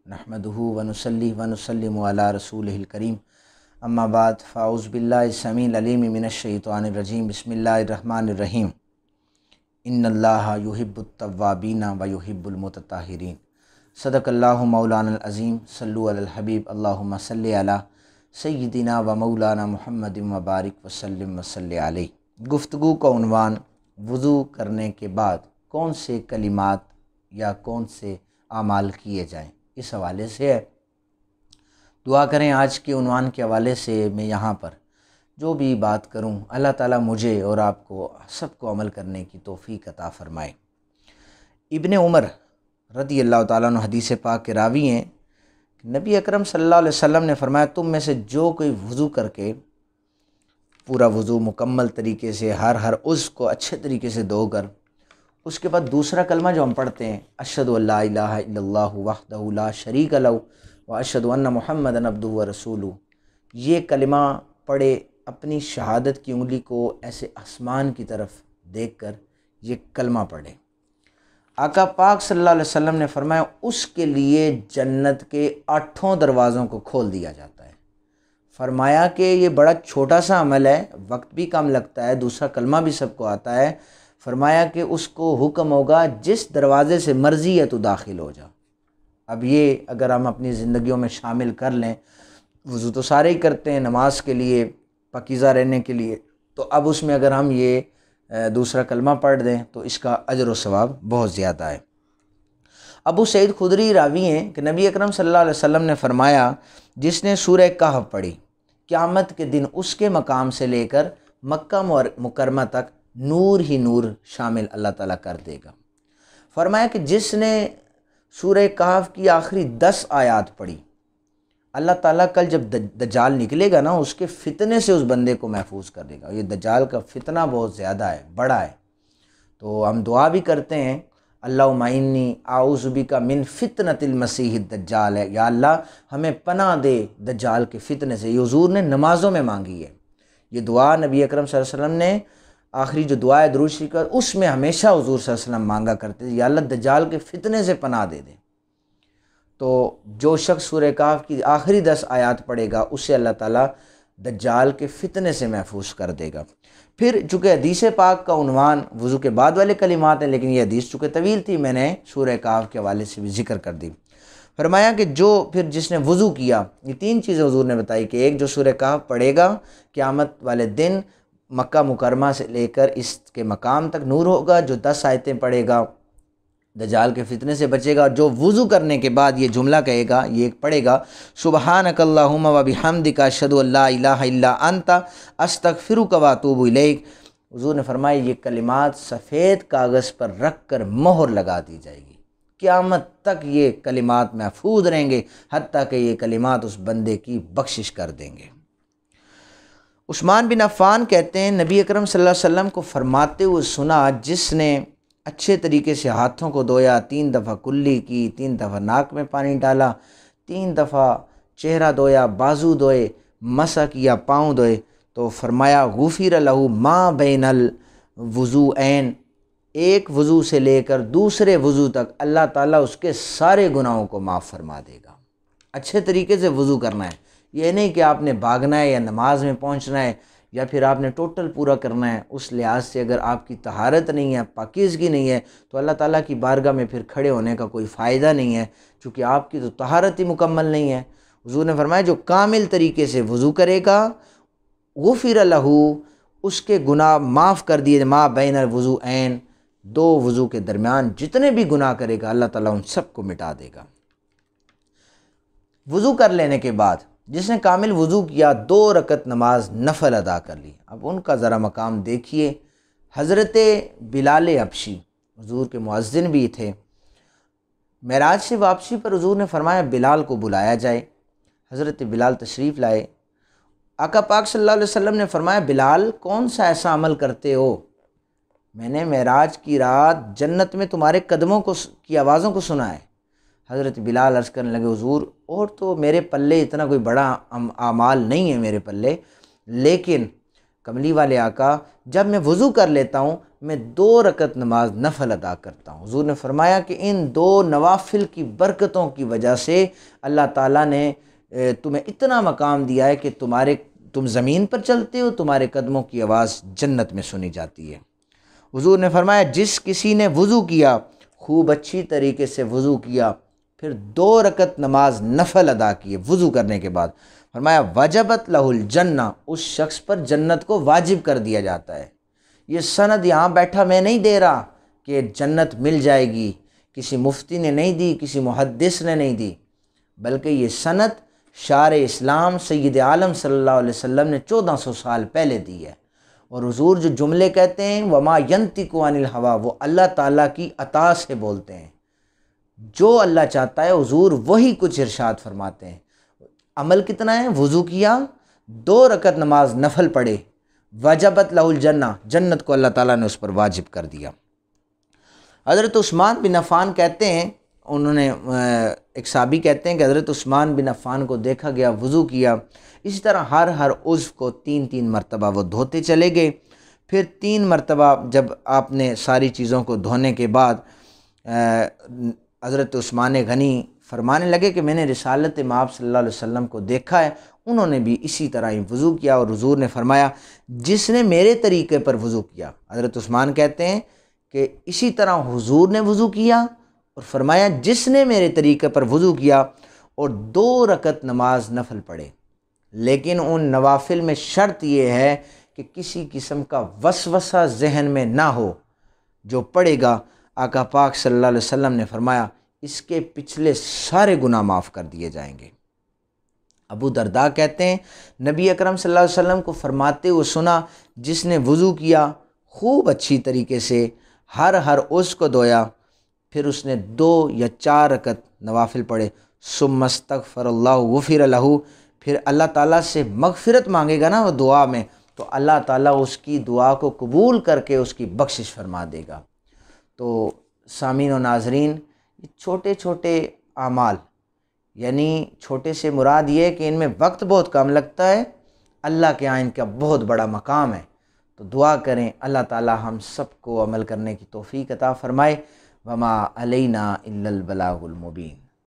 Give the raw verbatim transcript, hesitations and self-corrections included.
नहमदुहु व नुसल्ली व नुसल्लिमु अला रसूलिहिल करीम अम्मा बाद फ़ाउज़ु बिल्लाहि समील अलीम मिनश शैतानिर रजीम बिस्मिल्लाहिर रहमानिर रहीम इन्नल्लाहा युहिब्बुत तव्वाबीना व युहिब्बुल मुतताहिरीन सदक़ल्लाहु मौलानल अज़ीम सल्लु अलल हबीब अल्लाहुम्मा सल्लि अला सय्यिदिना व मौलाना मुहम्मदिन व बारिक व सल्लिम व सल्लि अलैहि। गुफ्तगू का उन्वान वज़ू करने के बाद कौन से कलिमात या कौन से आमाल किए जाएं, इस हवाले से है। दुआ करें आज के उन्वान के हवाले से मैं यहाँ पर जो भी बात करूँ अल्लाह ताला मुझे और आपको सबको अमल करने की तौफ़ीक अता फ़रमाए। इब्न उमर रदी अल्लाह ताला अन्हु हदीस पाक के रावी हैं। नबी अकरम सल्लल्लाहु अलैहि वसल्लम ने फरमाया, तुम में से जो कोई वज़ू करके पूरा वज़ू मुकम्मल तरीके से हर हर उज़्व को अच्छे तरीके से धोकर उसके बाद दूसरा कलमा जो हम पढ़ते हैं, अशहदु अल्ला इलाहा इल्लल्लाहु वहदहु ला शरीक लहु व अशहदु अन्ना मुहम्मदन अब्दुहु व रसूलुहु, ये कलिमा पढ़े अपनी शहादत की उंगली को ऐसे आसमान की तरफ देखकर ये कलमा पढ़े। आका पाक सल्लल्लाहु अलैहि वसल्लम ने फरमाया, उसके लिए जन्नत के आठों दरवाज़ों को खोल दिया जाता है। फरमाया कि ये बड़ा छोटा सा अमल है, वक्त भी कम लगता है, दूसरा कलमा भी सबको आता है। फरमाया कि उसको हुक्म होगा जिस दरवाज़े से मर्ज़ी है तो दाखिल हो जा। अब ये अगर हम अपनी ज़िंदगियों में शामिल कर लें, वज़ू तो सारे ही करते हैं नमाज के लिए, पाकीज़ा रहने के लिए, तो अब उसमें अगर हम ये दूसरा कलमा पढ़ दें तो इसका अजर व सवाब बहुत ज़्यादा है। अबू सईद खुदरी रावी हैं कि नबी अकरम सल्लल्लाहु अलैहि वसल्लम ने फरमाया, जिसने सूरह कहफ पढ़ी क़यामत के दिन उसके मकाम से लेकर मक्का मुकरमा तक नूर ही नूर शामिल अल्लाह ताला कर देगा। फरमाया कि जिसने सूरह कहफ की आखिरी दस आयात पढ़ी, अल्लाह ताला कल जब दज्जाल निकलेगा ना, उसके फितने से उस बंदे को महफूज कर देगा। ये दज्जाल का फितना बहुत ज़्यादा है, बड़ा है। तो हम दुआ भी करते हैं, अल्लाहुम्मा इन्नी आऊज़ु बिका मिन फितनतिल मसीहिद दज्जाल है, या अल्लाह हमें पनाह दे दज्जाल के फितने से। ये हुज़ूर ने नमाज़ों में मांगी है। ये दुआ नबी अकरम सल्लल्लाहु अलैहि वसल्लम ने आखिरी जो दुआ है दुरूद शरीफ का, उसमें हमेशा हुज़ूर सल्लल्लाहु अलैहि वसल्लम मांगा करते थे, या अल्लाह दज्जाल के फितने से पनाह दे दे। तो जो शख्स सूरह कहफ की आखिरी दस आयात पढ़ेगा उसे अल्लाह ताला दज्जाल के फितने से महफूज कर देगा। फिर चूँकि हदीस पाक का उन्वान वज़ू के बाद वाले कलिमात हैं, लेकिन ये हदीस चूँकि तवील थी, मैंने सूरह कहफ के हवाले से भी ज़िक्र कर दी। फरमाया कि जो फिर जिसने वज़ू किया, ये तीन चीज़ें हुज़ूर ने बताई कि एक जो सूरह कहफ पढ़ेगा क़यामत वाले दिन मक्का मुकरमा से लेकर इसके मकाम तक नूर होगा, जो दस आयतें पढ़ेगा दज्जाल के फितने से बचेगा। जो वज़ू करने के बाद ये जुमला कहेगा, ये एक पढ़ेगा, सुबहानकल्लाहुम्मा व बिहम्दिका अशहदु अल्ला इलाहा इल्ला अंता अस्तगफिरुका व अतूबु इलैक। हुज़ूर ने फरमाया ये कलिमात सफ़ेद कागज़ पर रख कर मोहर लगा दी जाएगी, क़यामत तक ये कलिमात महफूज रहेंगे, हत्ता कि ये कलिमात उस बंदे की बख्शिश कर देंगे। उस्मान बिन अफ़्फ़ान कहते हैं, नबी अकरम सल्लल्लाहु अलैहि वसल्लम को फरमाते हुए सुना, जिसने अच्छे तरीके से हाथों को धोया, तीन दफ़ा कुल्ली की, तीन दफ़ा नाक में पानी डाला, तीन दफ़ा चेहरा धोया, बाजू धोए, मसा किया, पाँव धोए, तो फरमाया गुफ़िर लहू मा बैनल वुज़ूऐन, एक वज़ू से लेकर दूसरे वज़ू तक अल्लाह ताला उसके सारे गुनाहों को माफ़ फरमा देगा। अच्छे तरीके से वज़ू करना है, ये नहीं कि आपने भागना है या नमाज में पहुंचना है या फिर आपने टोटल पूरा करना है। उस लिहाज से अगर आपकी तहारत नहीं है, पाकीज़गी नहीं है, तो अल्लाह ताला की बारगाह में फिर खड़े होने का कोई फ़ायदा नहीं है, चूँकि आपकी तो तहारत ही मुकम्मल नहीं है। हुज़ूर ने फरमाया जो कामिल तरीके से वज़ू करेगा गुफ़िर लहू, उसके गुनाह माफ़ कर दिए, मा बैनल वुज़ूऐन, दो वज़ू के दरमियान जितने भी गुनाह करेगा अल्लाह ताला उन सब को मिटा देगा। वज़ू कर लेने के बाद जिसने कामिल वज़ू किया, दो रकत नमाज नफल अदा कर ली। अब उनका ज़रा मकाम देखिए। हज़रत बिलाल हबशी हुज़ूर के मुअज़्ज़िन भी थे। मेराज से वापसी पर हुज़ूर ने फरमाया बिलाल को बुलाया जाए। हज़रत बिलाल तशरीफ़ लाए। आका पाक सल्लल्लाहु अलैहि वसल्लम ने फरमाया, बिलाल कौन सा ऐसा अमल करते हो, मैंने मेराज की रात जन्नत में तुम्हारे कदमों को की आवाज़ों को सुना है। हज़रत बिलाल अर्ज़ करने लगे, हुज़ूर और तो मेरे पल्ले इतना कोई बड़ा आमाल नहीं है मेरे पल्ले, लेकिन کملی والے آقا جب میں وضو کر لیتا ہوں میں دو رکعت نماز نفل ادا کرتا ہوں۔ حضور نے فرمایا کہ ان دو نوافل کی برکتوں کی وجہ سے اللہ تعالیٰ نے تمہیں اتنا مقام دیا ہے کہ تمہارے تم زمین پر چلتے ہو، تمہارے قدموں کی آواز جنت میں سنی جاتی ہے۔ حضور نے فرمایا جس کسی نے وضو کیا، خوب اچھی طریقے سے وضو کیا، پھر دو رکعت نماز نفل ادا کیے وضو کرنے کے بعد، فرمایا وجبت لہ الجنہ، اس شخص پر جنت کو واجب کر دیا جاتا ہے۔ یہ سند یہاں بیٹھا میں نہیں دے رہا کہ جنت مل جائے گی، کسی مفتی نے نہیں دی، کسی محدث نے نہیں دی، بلکہ یہ سند شارع اسلام سید عالم صلی اللہ علیہ وسلم نے چودہ سو سال پہلے دی ہے۔ اور حضور جو جملے کہتے ہیں وما ینطق عن الہوا، وہ اللہ تعالیٰ کی عطا سے بولتے ہیں، جو اللہ چاہتا ہے حضور وہی کچھ ارشاد فرماتے ہیں۔ عمل کتنا ہے؟ وضو کیا، دو رکعت نماز نفل پڑھے، وجبت لہ الجنہ، جنت کو اللہ تعالیٰ نے اس پر واجب کر دیا۔ حضرت عثمان بن عفان کہتے ہیں، انہوں نے ایک صحابی کہتے ہیں کہ حضرت عثمان بن عفان کو دیکھا گیا وضو کیا، اسی طرح ہر ہر عضو کو تین تین مرتبہ وہ دھوتے چلے گئے۔ پھر تین مرتبہ جب آپ نے ساری چیزوں کو دھونے کے بعد حضرت عثمان غنی فرمانے لگے کہ میں نے رسالت مآب صلی اللہ علیہ وسلم کو دیکھا ہے، انہوں نے بھی اسی طرح ہی وضو کیا، اور حضور نے فرمایا جس نے میرے طریقے پر وضو کیا، حضرت عثمان کہتے ہیں کہ اسی طرح حضور نے وضو کیا، اور فرمایا جس نے میرے طریقے پر وضو کیا اور دو رکعت نماز نفل پڑھے، لیکن ان نوافل میں شرط یہ ہے کہ کسی قسم کا وسوسہ ذہن میں نہ ہو، جو پڑھے گا آقا پاک صلی اللہ علیہ وسلم نے فرمایا اس کے پچھلے سارے گناہ معاف کر دیے جائیں گے۔ ابو درداء کہتے ہیں نبی اکرم صلی اللہ علیہ وسلم کو فرماتے ہوئے سنا جس نے وضو کیا خوب اچھی طریقے سے ہر ہر عضو کو دھویا، پھر اس نے دو یا چار رکعت نوافل پڑھے، ثم استغفر اللہ غفر لہ، پھر اللہ تعالیٰ سے مغفرت مانگے گا نا وہ دعا میں، تو اللہ تعالیٰ اس کی دعا کو قبول کر کے اس کی بخشش فرما دے گا۔ تو سامعین و ناظرین، یہ چھوٹے چھوٹے اعمال، یعنی چھوٹے سے مراد یہ ہے کہ ان میں وقت بہت کم لگتا ہے، اللہ کے ہاں ان کا بہت بڑا مقام ہے۔ تو دعا کریں اللہ تعالیٰ ہم سب کو عمل کرنے کی توفیق عطا فرمائے۔ وما علینا الا البلاغ المبین۔